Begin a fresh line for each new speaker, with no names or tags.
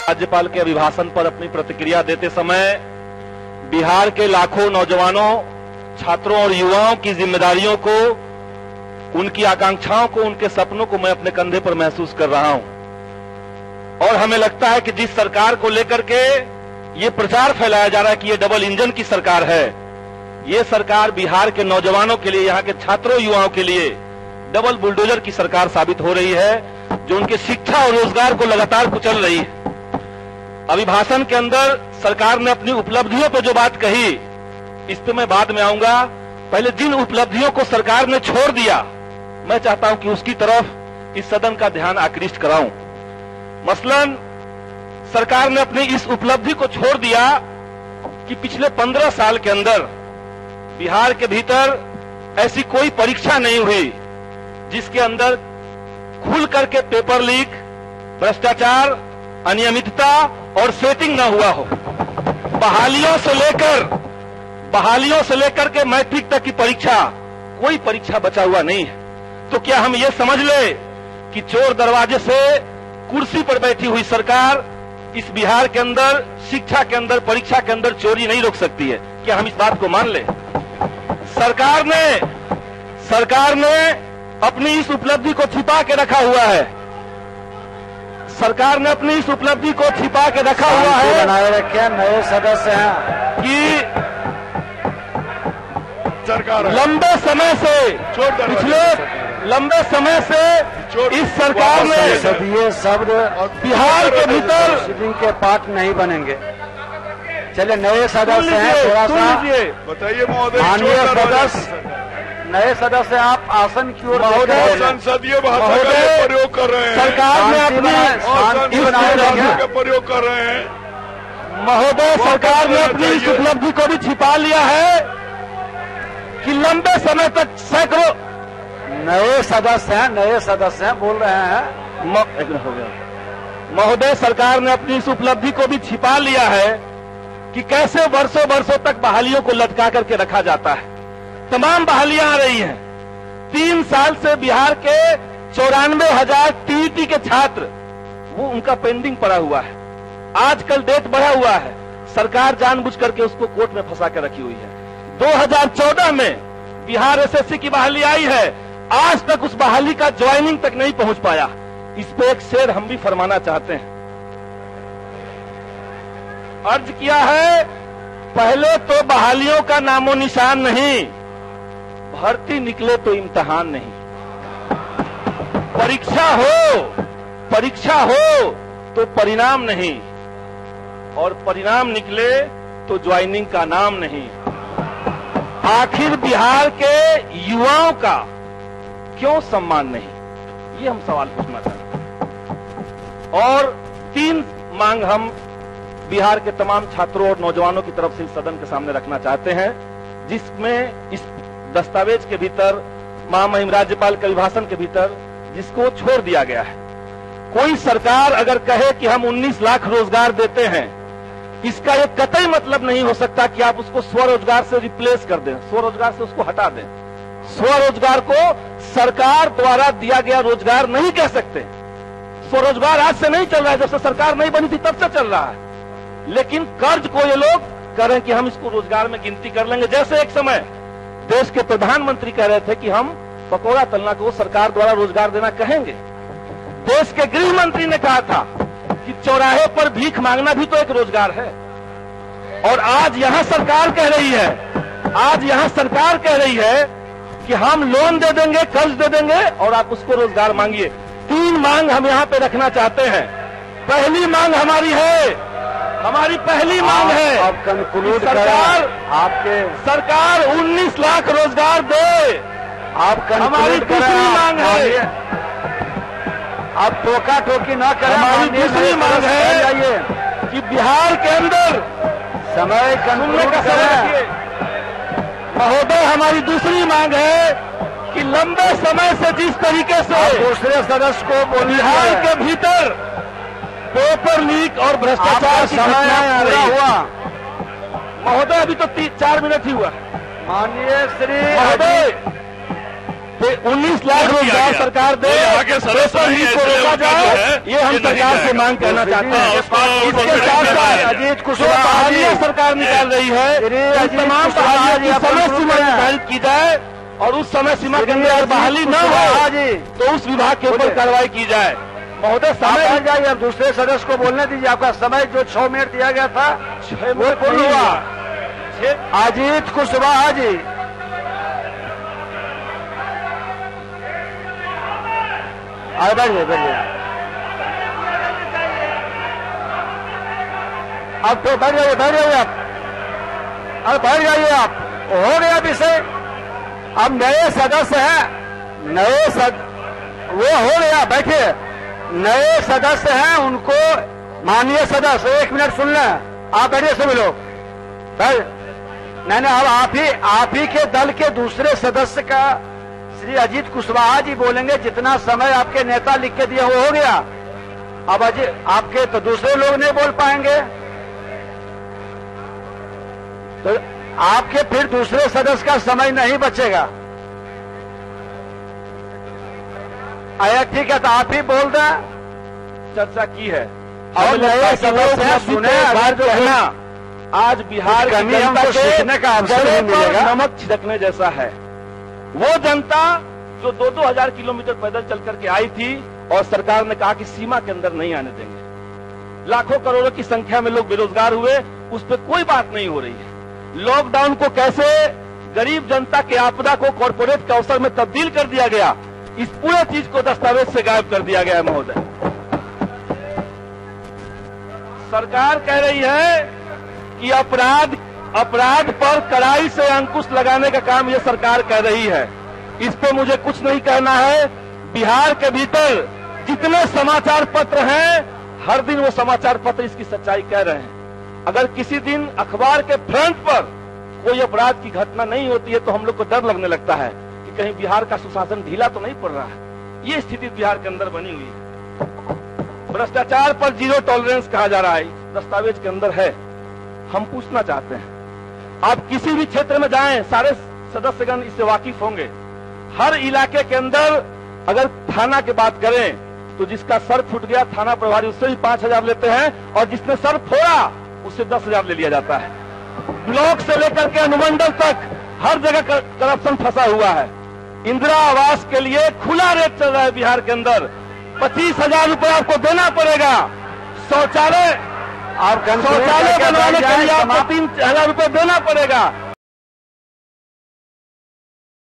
राज्यपाल के अभिभाषण पर अपनी प्रतिक्रिया देते समय बिहार के लाखों नौजवानों, छात्रों और युवाओं की जिम्मेदारियों को, उनकी आकांक्षाओं को, उनके सपनों को मैं अपने कंधे पर महसूस कर रहा हूं। और हमें लगता है कि जिस सरकार को लेकर के ये प्रचार फैलाया जा रहा है कि ये डबल इंजन की सरकार है, ये सरकार बिहार के नौजवानों के लिए, यहाँ के छात्रों युवाओं के लिए डबल बुलडोजर की सरकार साबित हो रही है, जो उनके शिक्षा और रोजगार को लगातार कुचल रही है। अभिभाषण के अंदर सरकार ने अपनी उपलब्धियों पर जो बात कही, इस पे मैं बाद में आऊंगा। पहले जिन उपलब्धियों को सरकार ने छोड़ दिया, मैं चाहता हूं कि उसकी तरफ इस सदन का ध्यान आकृष्ट कराऊं। मसलन सरकार ने अपनी इस उपलब्धि को छोड़ दिया कि पिछले 15 साल के अंदर बिहार के भीतर ऐसी कोई परीक्षा नहीं हुई जिसके अंदर खुल करके पेपर लीक, भ्रष्टाचार, अनियमितता और सेटिंग न हुआ हो। बहालियों से लेकर के मैट्रिक तक की परीक्षा, कोई परीक्षा बचा हुआ नहीं है। तो क्या हम ये समझ ले कि चोर दरवाजे से कुर्सी पर बैठी हुई सरकार इस बिहार के अंदर, शिक्षा के अंदर, परीक्षा के अंदर चोरी नहीं रोक सकती है? क्या हम इस बात को मान ले? सरकार ने अपनी इस उपलब्धि को छिपा के रखा हुआ है। सरकार ने अपनी इस उपलब्धि को छिपा के रखा हुआ है।
बनाए रखे नए सदस्य हैं
कि लंबे समय से इस सरकार ने
ये शब्द
बिहार के भीतर
के पाठ नहीं बनेंगे। चलिए, नए सदस्य हैं, थोड़ा सा
बताइए महोदय।
माननीय सदस्य, नए सदस्य आप आसन की ओर
संसदीय भाषा का प्रयोग कर रहे हैं।
सरकार ने अपनी
का प्रयोग कर रहे हैं।
महोदय, सरकार ने अपनी इस उपलब्धि को भी छिपा लिया है कि लंबे समय तक सैकड़ों
नए सदस्य हैं बोल रहे हैं।
एक मिनट हो गया। महोदय, सरकार ने अपनी इस उपलब्धि को भी छिपा लिया है कि कैसे वर्षों तक बहालियों को लटका करके रखा जाता है। तमाम बहालियां आ रही हैं। 3 साल से बिहार के 94,000 टीईटी के छात्र, वो उनका पेंडिंग पड़ा हुआ है। आजकल डेट बढ़ा हुआ है। सरकार जानबूझ करके उसको कोर्ट में फंसा कर रखी हुई है। 2014 में बिहार एसएससी की बहाली आई है, आज तक उस बहाली का ज्वाइनिंग तक नहीं पहुंच पाया। इस पे एक शेर हम भी फरमाना चाहते हैं। अर्ज किया है, पहले तो बहालियों का नामो निशान नहीं, भर्ती निकले तो इम्तिहान नहीं। परीक्षा हो तो परिणाम नहीं, और परिणाम निकले तो ज्वाइनिंग का नाम नहीं। आखिर बिहार के युवाओं का क्यों सम्मान नहीं, ये हम सवाल पूछना चाहते हैं। और 3 मांग हम बिहार के तमाम छात्रों और नौजवानों की तरफ से इस सदन के सामने रखना चाहते हैं, जिसमें इस दस्तावेज के भीतर, महामहिम राज्यपाल के अभिभाषण के भीतर जिसको छोड़ दिया गया है। कोई सरकार अगर कहे कि हम 19 लाख रोजगार देते हैं, इसका ये कतई मतलब नहीं हो सकता कि आप उसको स्वरोजगार से रिप्लेस कर दें, स्वरोजगार से उसको हटा दें। स्वरोजगार को सरकार द्वारा दिया गया रोजगार नहीं कह सकते। स्वरोजगार आज से नहीं चल रहा है, जब से सरकार नहीं बनी थी तब से चल रहा है। लेकिन कर्ज को ये लोग कह रहे हैं कि हम इसको रोजगार में गिनती कर लेंगे। जैसे एक समय देश के प्रधानमंत्री कह रहे थे कि हम पकौड़ा तलना को सरकार द्वारा रोजगार देना कहेंगे। देश के गृह मंत्री ने कहा था कि चौराहे पर भीख मांगना भी तो एक रोजगार है। और आज यहां सरकार कह रही है कि हम लोन दे देंगे, कर्ज दे देंगे और आप उसको रोजगार मांगिए। 3 मांग हम यहां पे रखना चाहते हैं। पहली मांग हमारी पहली मांग है,
आप कंक्लूड
सरकार 19 लाख रोजगार दे। हमारी दूसरी मांग है,
आप टोका टोकी न करें।
हमारी दूसरी मांग है कि बिहार के अंदर
समय
सुनने का समय। महोदय, हमारी दूसरी मांग है कि लंबे समय से जिस तरीके से
दूसरे सदस्य को
बिहार के भीतर पेपर लीक और भ्रष्टाचार की घटना आ रही हुआ। महोदय, अभी तो 4 मिनट ही हुआ।
माननीय श्री
महोदय, 19 लाख रोजगार सरकार दे,
यहाँ के सदस्य नहीं
को रोका जाए, ये हम सरकार से मांग करना चाहते हैं। इसके साथ साथ
अजीत कुशवाहा
बहालियां सरकार निकाल रही है, तमाम बहालियां की समय सीमा निर्धारित की जाए और उस समय सीमा के अंदर बहाली न हो तो उस विभाग के ऊपर कार्रवाई की जाए। महोदय समय
बैठ जाइए, अब दूसरे सदस्य को बोलने दीजिए। आपका समय जो 6 मिनट दिया गया था
6
वो
मिनट
पूर्ण हुआ। अजीत कुशवाहा जी, बैठिए बैठिए, अब तो बैठ जाइए आप, अब बैठ जाइए आप। हो गया विषय। अब नए सदस्य हैं, वो हो गया, बैठिए। नए सदस्य हैं, उनको माननीय सदस्य 1 मिनट सुन लें। आप बैठिए सभी लोग। नहीं, अब आप ही के दल के दूसरे सदस्य का श्री अजीत कुशवाहा जी बोलेंगे। जितना समय आपके नेता लिख के दिया वो हो गया। अब आपके तो दूसरे लोग नहीं बोल पाएंगे, तो आपके फिर दूसरे सदस्य का समय नहीं बचेगा। आया ठीक है, तो आप ही बोल दें।
चर्चा की है
और नए सदस्य हैं, सुने
बार जो कहना आज बिहार की जनता के
सीखने का अवसर नहीं मिलेगा।
नमक छिड़कने जैसा है। वो जनता जो 2-2 हजार किलोमीटर पैदल चल करके आई थी और सरकार ने कहा कि सीमा के अंदर नहीं आने देंगे। लाखों करोड़ों की संख्या में लोग बेरोजगार हुए, उस पर कोई बात नहीं हो रही है। लॉकडाउन को कैसे गरीब जनता के आपदा को कॉर्पोरेट के अवसर में तब्दील कर दिया गया, इस पूरे चीज को दस्तावेज से गायब कर दिया गया है। महोदय, सरकार कह रही है कि अपराध पर कड़ाई से अंकुश लगाने का काम ये सरकार कर रही है। इस पे मुझे कुछ नहीं कहना है। बिहार के भीतर जितने समाचार पत्र हैं, हर दिन वो समाचार पत्र इसकी सच्चाई कह रहे हैं। अगर किसी दिन अखबार के फ्रंट पर कोई अपराध की घटना नहीं होती है तो हम लोग को डर लगने लगता है कि कहीं बिहार का सुशासन ढीला तो नहीं पड़ रहा है। ये स्थिति बिहार के अंदर बनी हुई है। भ्रष्टाचार पर 0 टॉलरेंस कहा जा रहा है, दस्तावेज के अंदर है। हम पूछना चाहते हैं, आप किसी भी क्षेत्र में जाएं, सारे सदस्यगण इससे वाकिफ होंगे। हर इलाके के अंदर अगर थाना की बात करें तो जिसका सर फूट गया थाना प्रभारी उससे भी 5,000 लेते हैं और जिसने सर फोड़ा उससे 10,000 ले लिया जाता है। ब्लॉक से लेकर के अनुमंडल तक हर जगह करप्शन फंसा हुआ है। इंदिरा आवास के लिए खुला रेट चल रहा है बिहार के अंदर। 25,000 रुपए आपको देना पड़ेगा। शौचालय बनवाने के लिए आपको 3,000 रुपए देना पड़ेगा।